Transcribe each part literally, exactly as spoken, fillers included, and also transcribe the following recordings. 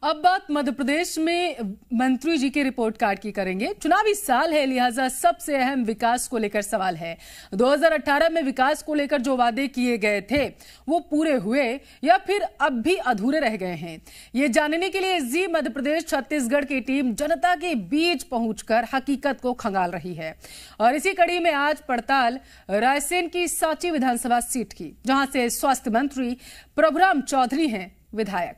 अब बात मध्य प्रदेश में मंत्री जी के रिपोर्ट कार्ड की करेंगे। चुनावी साल है, लिहाजा सबसे अहम विकास को लेकर सवाल है। दो हज़ार अठारह में विकास को लेकर जो वादे किए गए थे वो पूरे हुए या फिर अब भी अधूरे रह गए हैं, ये जानने के लिए जी मध्य प्रदेश छत्तीसगढ़ की टीम जनता के बीच पहुंचकर हकीकत को खंगाल रही है। और इसी कड़ी में आज पड़ताल रायसेन की सांची विधानसभा सीट की, जहां से स्वास्थ्य मंत्री प्रभुराम चौधरी हैं विधायक।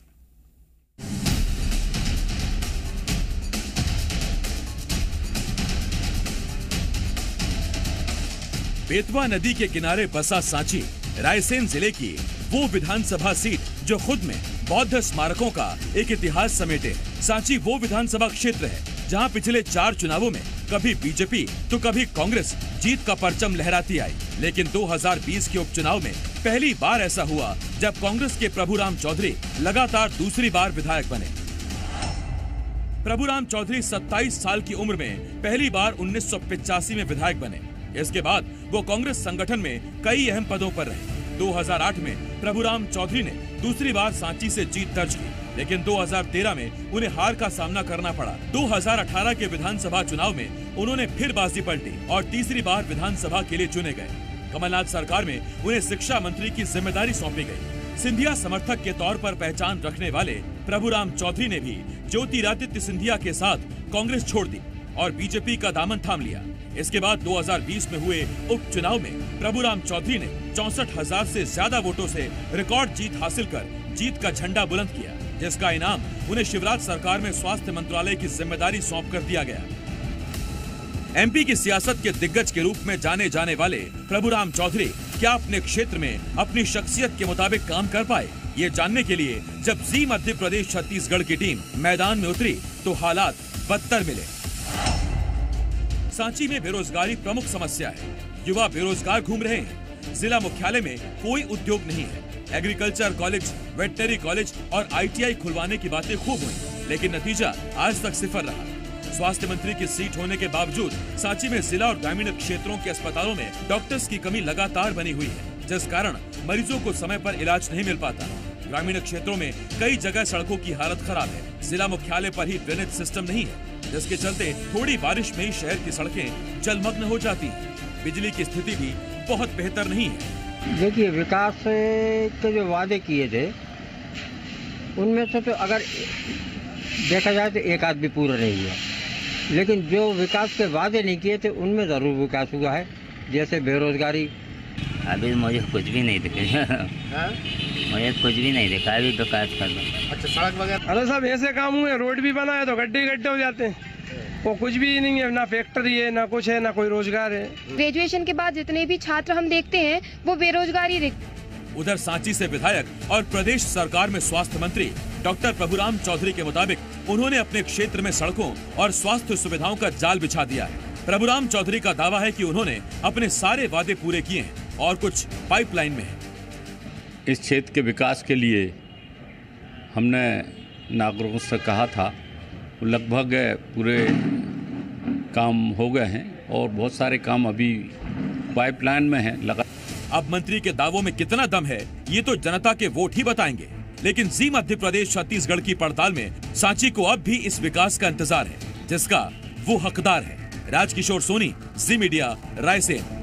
बेतवा नदी के किनारे बसा सांची रायसेन जिले की वो विधानसभा सीट जो खुद में बौद्ध स्मारकों का एक इतिहास समेटे। सांची वो विधानसभा क्षेत्र है जहां पिछले चार चुनावों में कभी बीजेपी तो कभी कांग्रेस जीत का परचम लहराती आई, लेकिन दो हज़ार बीस के उपचुनाव में पहली बार ऐसा हुआ जब कांग्रेस के प्रभुराम चौधरी लगातार दूसरी बार विधायक बने। प्रभुराम चौधरी सत्ताईस साल की उम्र में पहली बार उन्नीस सौ पिचासी में विधायक बने। इसके बाद वो कांग्रेस संगठन में कई अहम पदों पर रहे। दो हज़ार आठ में प्रभुराम चौधरी ने दूसरी बार सांची से जीत दर्ज की, लेकिन दो हज़ार तेरह में उन्हें हार का सामना करना पड़ा। दो हज़ार अठारह के विधानसभा चुनाव में उन्होंने फिर बाजी पलटी और तीसरी बार विधानसभा के लिए चुने गए। कमलनाथ सरकार में उन्हें शिक्षा मंत्री की जिम्मेदारी सौंपी गई। सिंधिया समर्थक के तौर पर पहचान रखने वाले प्रभुराम चौधरी ने भी ज्योतिरादित्य सिंधिया के साथ कांग्रेस छोड़ दी और बीजेपी का दामन थाम लिया। इसके बाद दो हज़ार बीस में हुए उपचुनाव में प्रभुराम चौधरी ने चौसठ हजार से ज्यादा वोटों से रिकॉर्ड जीत हासिल कर जीत का झंडा बुलंद किया, जिसका इनाम उन्हें शिवराज सरकार में स्वास्थ्य मंत्रालय की जिम्मेदारी सौंप कर दिया गया। एमपी की सियासत के दिग्गज के रूप में जाने जाने वाले प्रभुराम चौधरी क्या अपने क्षेत्र में अपनी शख्सियत के मुताबिक काम कर पाए, ये जानने के लिए जब जी मध्य प्रदेश छत्तीसगढ़ की टीम मैदान में उतरी तो हालात बदतर मिले। सांची में बेरोजगारी प्रमुख समस्या है। युवा बेरोजगार घूम रहे हैं। जिला मुख्यालय में कोई उद्योग नहीं है। एग्रीकल्चर कॉलेज, वेटनरी कॉलेज और आई टी आई खुलवाने की बातें खूब हुई, लेकिन नतीजा आज तक सिफर रहा। स्वास्थ्य मंत्री की सीट होने के बावजूद सांची में जिला और ग्रामीण क्षेत्रों के अस्पतालों में डॉक्टर्स की कमी लगातार बनी हुई है, जिस कारण मरीजों को समय पर इलाज नहीं मिल पाता। ग्रामीण क्षेत्रों में कई जगह सड़कों की हालत खराब है। जिला मुख्यालय पर ही ड्रेनेज सिस्टम नहीं है, जिसके चलते थोड़ी बारिश में ही शहर की सड़कें जलमग्न हो जाती हैं। बिजली की स्थिति भी बहुत बेहतर नहीं है। देखिए, विकास के जो वादे किए थे उनमें से तो अगर देखा जाए तो एक आध भी पूरा नहीं हुआ, लेकिन जो विकास के वादे नहीं किए थे उनमें जरूर विकास हुआ है। जैसे बेरोजगारी, अभी मुझे कुछ भी नहीं दिखा। मुझे कुछ भी नहीं दिखा अभी विकास करना। अच्छा, सड़क वगैरह? अरे सब ऐसे काम हुए, रोड भी बना है तो गड्ढे गड्ढे हो जाते हैं। वो कुछ भी नहीं है, ना फैक्ट्री है, ना कुछ है, ना कोई रोजगार है। ग्रेजुएशन के बाद जितने भी छात्र हम देखते हैं वो बेरोजगारी। उधर सांची से विधायक और प्रदेश सरकार में स्वास्थ्य मंत्री डॉक्टर प्रभुराम चौधरी के मुताबिक उन्होंने अपने क्षेत्र में सड़कों और स्वास्थ्य सुविधाओं का जाल बिछा दिया है। प्रभुराम चौधरी का दावा है कि उन्होंने अपने सारे वादे पूरे किए हैं और कुछ पाइपलाइन में है। इस क्षेत्र के विकास के लिए हमने नागरिकों से कहा था, लगभग पूरे काम हो गए हैं और बहुत सारे काम अभी पाइपलाइन में हैं। लगा अब मंत्री के दावों में कितना दम है ये तो जनता के वोट ही बताएंगे, लेकिन जी मध्य प्रदेश छत्तीसगढ़ की पड़ताल में सांची को अब भी इस विकास का इंतजार है जिसका वो हकदार है। राजकिशोर सोनी, जी मीडिया, रायसेन।